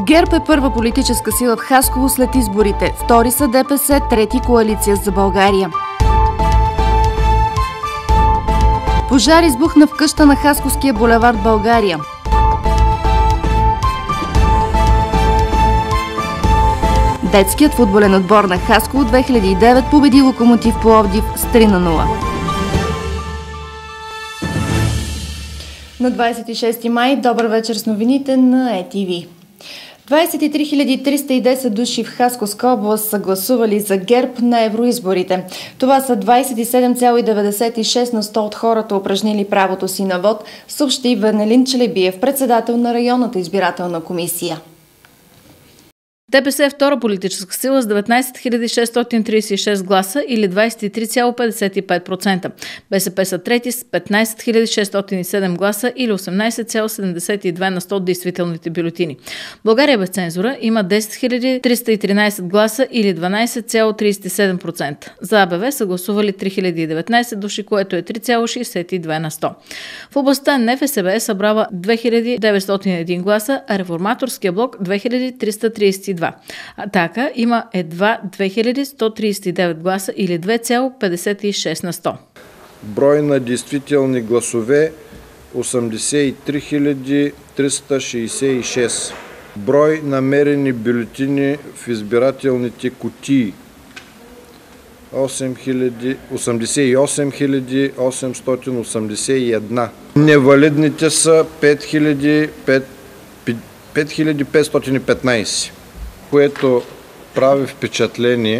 ГЕРБ е първа политическа сила в Хасково след изборите. Втори са ДПС, трети коалиция за България. Пожар избухна в къща на Хасковския булевард България. Детският футболен отбор на Хасково 2009 победи Локомотив Пловдив с 3-0. На 26 май, добър вечер с новините на ЕТВ. 23 310 души в Хасковска област са гласували за ГЕРБ на евроизборите. Това са 27,96% от хората, упражнили правото си на вод, съобщи Венелин Челебиев, председател на районната избирателна комисия. ДПС е втора политическа сила с 19 636 гласа или 23,55%. БСП са трети с 15 607 гласа или 18,72% от действителните бюлетини. България без цензура има 10 313 гласа или 12,37%. За АБВ са гласували 3019 души, което е 3,62%. В областта НФСБ е събрала 2901 гласа, а Реформаторския блок 2332. Атака има едва 2139 гласа или 2,56%. Брой на действителни гласове 83 366. Брой намерени бюлетини в избирателните кутии 88 881. Невалидните са 5515. Което прави впечатление,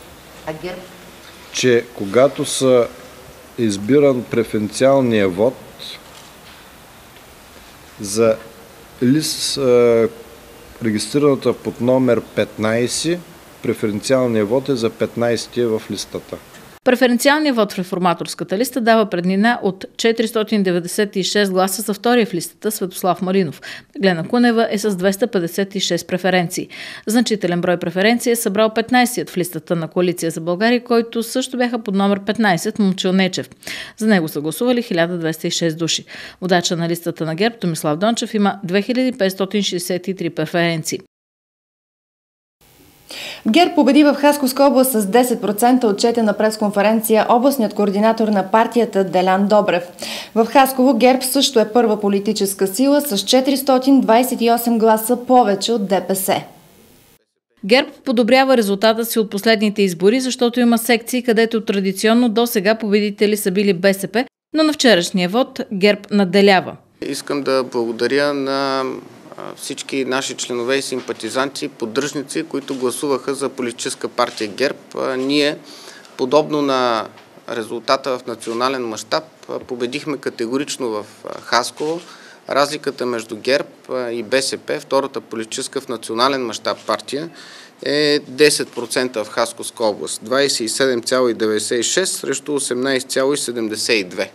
че когато са избиран преференциалния вод за лист, регистрираната под номер 15, преференциалният вод е за 15-тия в листата. Преференциалният вод в реформаторската листа дава преднина от 496 гласа за втория в листата Светослав Маринов. Глена Кунева е с 256 преференции. Значителен брой преференции е събрал 15-ят в листата на Коалиция за България, който също бяха под номер 15 Момчил Нечев. За него са гласували 1206 души. Водача на листата на ГЕРБ Томислав Дончев има 2563 преференции. ГЕРБ победи в Хасковска област с 10%, отчете на пресконференция областният координатор на партията Делян Добрев. В Хасково ГЕРБ също е първа политическа сила с 428 гласа повече от ДПС. ГЕРБ подобрява резултата си от последните избори, защото има секции, където традиционно до сега победители са били БСП, но на вчерашния вод ГЕРБ надделява. Искам да благодаря на всички наши членове и симпатизанти, поддръжници, които гласуваха за политическа партия ГЕРБ. Ние, подобно на резултата в национален мащаб, победихме категорично в Хасково. Разликата между ГЕРБ и БСП, втората политическа в национален мащаб партия, е 10% в Хасковска област. 27,96 срещу 18,72.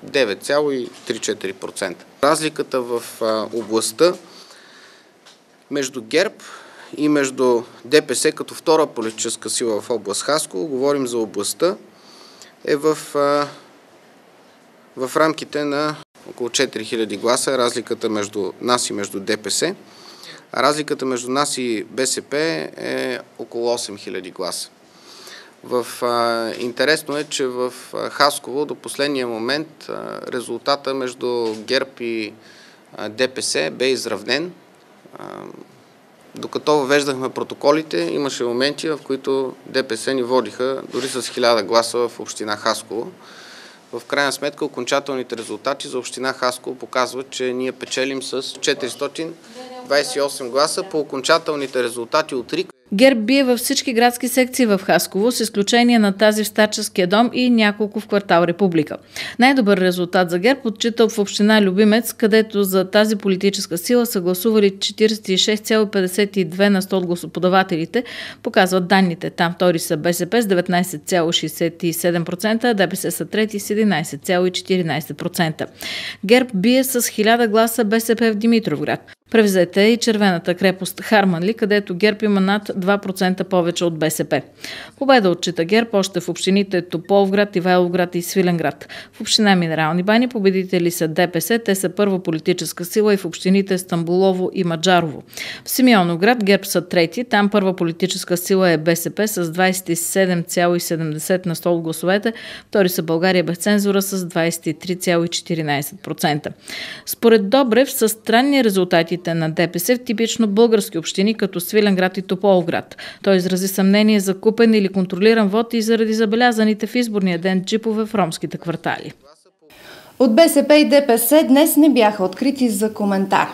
9,34%. Разликата в областта между ГЕРБ и между ДПС като втора политическа сила в област Хасково, говорим за областта, е в рамките на около 4000 гласа, разликата между нас и между ДПС, а разликата между нас и БСП е около 8000 гласа. Интересно е, че в Хасково до последния момент резултата между ГЕРБ и ДПС бе изравнен. Докато въвеждахме протоколите, имаше моменти, в които ДПС ни водиха дори с 1000 гласа в община Хасково. В крайна сметка окончателните резултати за община Хасково показват, че ние печелим с 428 гласа по окончателните резултати от РИК. ГЕРБ бие във всички градски секции в Хасково, с изключение на тази в Старческия дом и няколко в квартал Република. Най-добър резултат за ГЕРБ отчита в община Любимец, където за тази политическа сила са гласували 46,52% от гласоподавателите, показват данните. Там втори са БСП с 19,67%, а ДПС са трети с 11,14%. ГЕРБ бие с 1000 гласа БСП в Димитровград. Превзете и червената крепост Харманли, където ГЕРБ има над 2% повече от БСП. Победа отчита ГЕРБ още в общините Тополовград, Ивайловград и Свиленград. В община Минерални бани победители са ДПС, те са първа политическа сила и в общините Стамболово и Маджарово. В Симеоновград ГЕРБ са трети, там първа политическа сила е БСП с 27,70 на 100 от гласовете, втори са България без цензура с 23,14%. Според Добрев са странни резултати на ДПС в типично български общини, като Свиленград и Тополовград. Той изрази съмнение за купен или контролиран вод и заради забелязаните в изборния ден джипове в ромските квартали. От БСП и ДПС днес не бяха открити за коментар.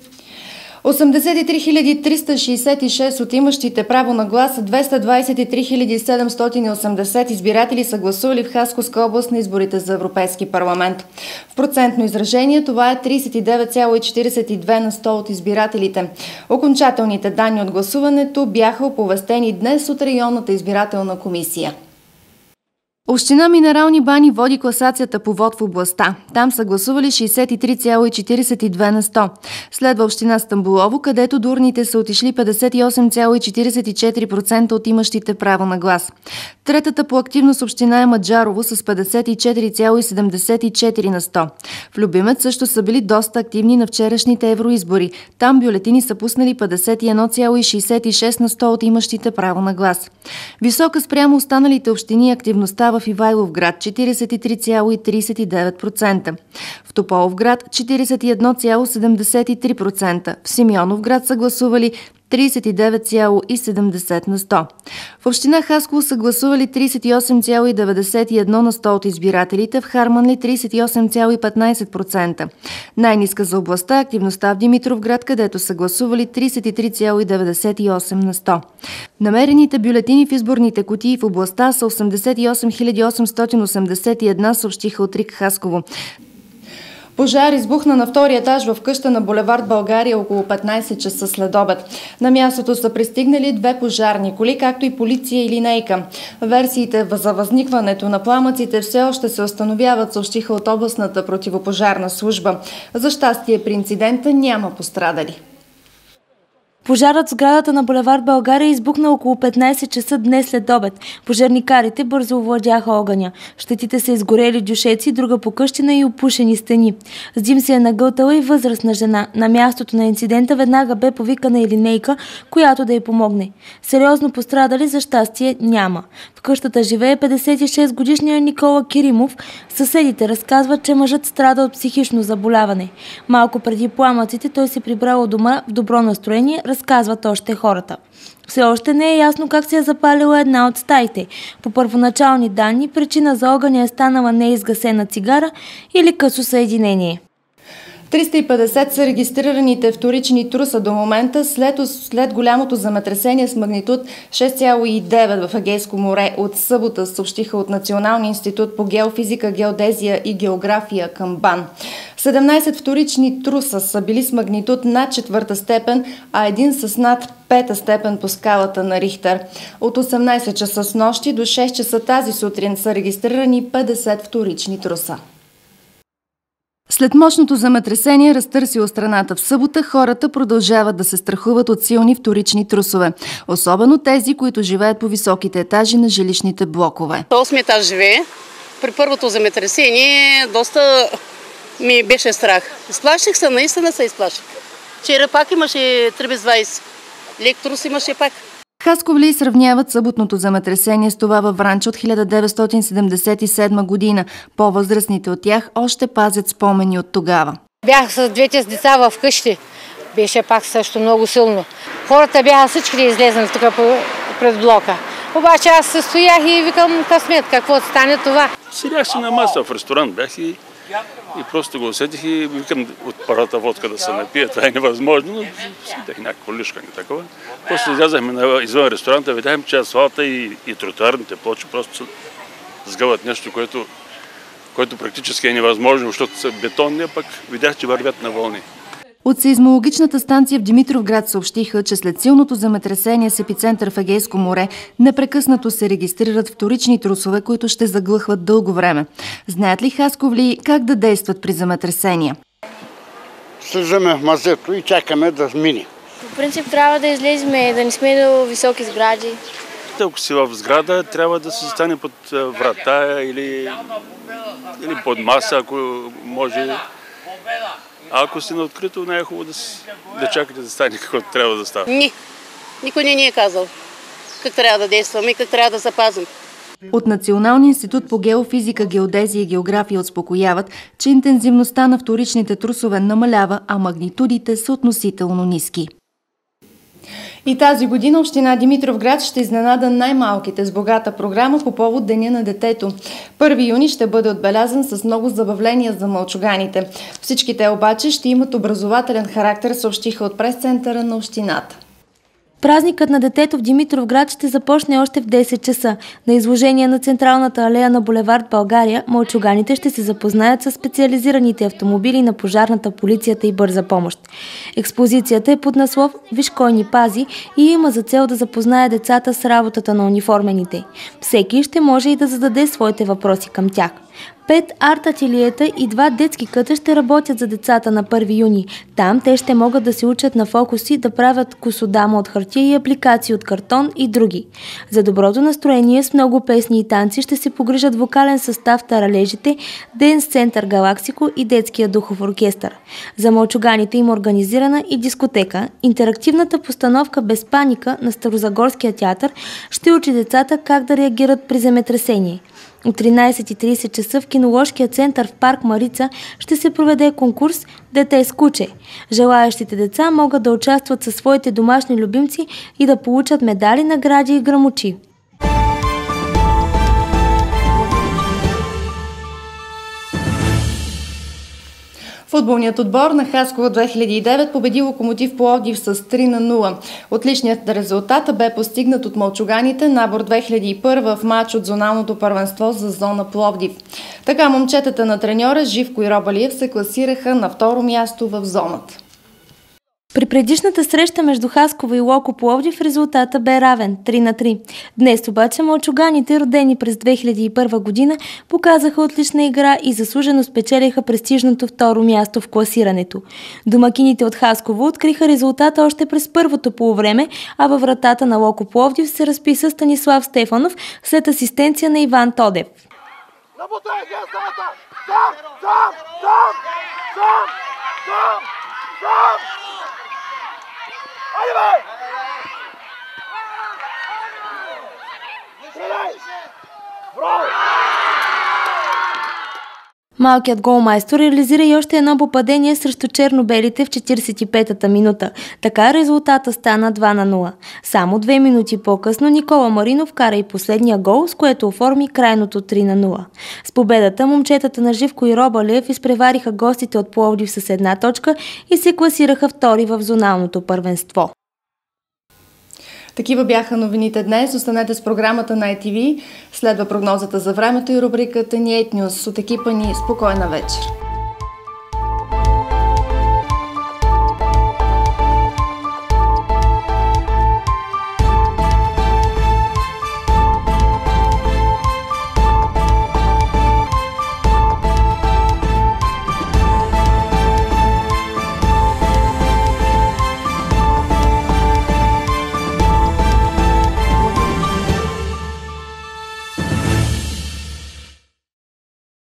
83 366 от имащите право на глас, 223 780 избиратели са гласували в Хасковска област на изборите за Европейски парламент. В процентно изражение това е 39,42 на 100 от избирателите. Окончателните данни от гласуването бяха оповестени днес от районната избирателна комисия. Община Минерални бани води класацията по вод в областта. Там са гласували 63,42 на 100. Следва община Стамболово, където до урните са отишли 58,44% от имащите право на глас. Третата по активност община е Маджарово с 54,74 на 100. В Любимец също са били доста активни на вчерашните евроизбори. Там бюлетини са пуснали 51,66 на 100 от имащите право на глас. Висока спрямо останалите общини активността в Ивайловград 43,39%, в Тополовград 41,73%, в Симеоновград са гласували 39,70 на 100. В община Хасково са гласували 38,91 на 100 от избирателите, в Харманли 38,15%. Най-ниска за областта е активността в Димитровград, където са гласували 33,98 на 100. Намерените бюлетини в изборните кутии в областта са 88 881, съобщиха от РИК Хасково. Пожар избухна на втория етаж в къща на булевард България около 15 часа след обед. На мястото са пристигнали 2 пожарни коли, както и полиция и линейка. Версиите за възникването на пламъците все още се установяват, съобщиха от областната противопожарна служба. За щастие при инцидента няма пострадали. Пожарът в сградата на булевард България избухна около 15 часа днес след обед. Пожарникарите бързо овладяха огъня. Щетите са изгорели дюшеци, друга покъщина и опушени стени. С дим се е нагълтала и възрастна жена. На мястото на инцидента веднага бе повикана и линейка, която да й помогне. Сериозно пострадали за щастие няма. В къщата живее 56-годишният Никола Киримов. Съседите разказват, че мъжът страда от психично заболяване. Малко преди пламъците той се прибрал от дома в добро настроение, разказват още хората. Все още не е ясно как се е запалила една от стаите. По първоначални данни, причина за огъня е станала неизгасена цигара или късо съединение. 350 са регистрираните вторични труса до момента след голямото земетресение с магнитуд 6,9 в Егейско море от събота, съобщиха от Националния институт по геофизика, геодезия и география към БАН. 17 вторични труса са били с магнитуд над 4-та степен, а един с над 5-та степен по скалата на Рихтер. От 18 часа с нощи до 6 часа тази сутрин са регистрирани 50 вторични труса. След мощното земетресение, разтърсило страната в събота, хората продължават да се страхуват от силни вторични трусове. Особено тези, които живеят по високите етажи на жилищните блокове. 8 етаж живее. При първото земетресение доста ми беше страх. Изплаших се, наистина се изплаших. Вчера пак имаше 3 без 20. Лек трус имаше пак. Хасковли сравняват съботното земетресение с това във Вранча от 1977 година. По-възрастните от тях още пазят спомени от тогава. Бях с двете деца в къщи. Беше пак също много силно. Хората бяха всички да излезнат тук пред блока. Обаче аз се стоях и викам късмет, какво стане това. Седях си на маса в ресторант, бях и просто го усетих и викам от парата водка да се напия. Това е невъзможно, но сидях някакво лишкане такова. После излязахме извън ресторанта, видяхме, че асфалта и тротуарните плочи просто сгъват нещо, което практически е невъзможно, защото са бетонни, а пък видях, че вървят на вълни. От сейзмологичната станция в Димитровград съобщиха, че след силното земетресение с епицентър в Егейско море непрекъснато се регистрират вторични трусове, които ще заглъхват дълго време. Знаят ли хасковли как да действат при земетресения? слизаме в мазето и чакаме да мине. По принцип трябва да излезем, да не сме до високи сгради. Ако си в сграда, трябва да се застане под врата или под маса, ако може. А ако си на открито, не е хубаво да чакате да стане каквото трябва да става. Не, никой не ни е казал как трябва да действаме и как трябва да запазим. От Националния институт по геофизика, геодезия и география успокояват, че интензивността на вторичните трусове намалява, а магнитудите са относително ниски. И тази година община Димитровград ще изненада най-малките с богата програма по повод Деня на детето. 1 юни ще бъде отбелязан с много забавления за мълчуганите. Всички те обаче ще имат образователен характер, съобщиха от прес-центъра на общината. Празникът на детето в Димитровград ще започне още в 10 часа. На изложение на централната алея на булевард България, мълчуганите ще се запознаят с специализираните автомобили на пожарната, полицията и бърза помощ. Експозицията е под наслов "Виж кой ни пази" и има за цел да запознае децата с работата на униформените. Всеки ще може и да зададе своите въпроси към тях. 5 арт-ателиета и 2 детски къта ще работят за децата на 1 юни. Там те ще могат да се учат на фокуси, да правят косодама от хартия и апликации от картон и други. За доброто настроение с много песни и танци ще се погрижат вокален състав Таралежите, Денс център Галаксико и детския духов оркестър. За мълчуганите им организирана и дискотека. Интерактивната постановка "Без паника" на Старозагорския театър ще учи децата как да реагират при земетресение. От 13:30 часа в киноложкия център в парк Марица ще се проведе конкурс "Дете с куче". Желаящите деца могат да участват със своите домашни любимци и да получат медали, награди и грамоти. Футболният отбор на Хасково 2009 победи Локомотив Пловдив с 3-0. Отличният резултат бе постигнат от мълчуганите набор 2001 в матч от зоналното първенство за зона Пловдив. Така момчетата на треньора Живко и Робалиев се класираха на второ място в зоната. При предишната среща между Хасково и Локо Пловдив резултата бе равен 3-3. Днес обаче мълчуганите, родени през 2001 година, показаха отлична игра и заслужено спечелиха престижното второ място в класирането. Домакините от Хасково откриха резултата още през първото полувреме, а във вратата на Локо Пловдив се разписа Станислав Стефанов след асистенция на Иван Тодев. Малкият голмайстор реализира и още едно попадение срещу черно-белите в 45-та минута. Така резултата стана 2-0. Само 2 минути по-късно Никола Маринов вкара и последния гол, с което оформи крайното 3-0. С победата момчетата на Живко и Робалиев изпревариха гостите от Пловдив с 1 точка и се класираха втори в зоналното първенство. Такива бяха новините днес. Останете с програмата на ITV. Следва прогнозата за времето и рубриката ни 8 News. От екипа ни спокойна вечер.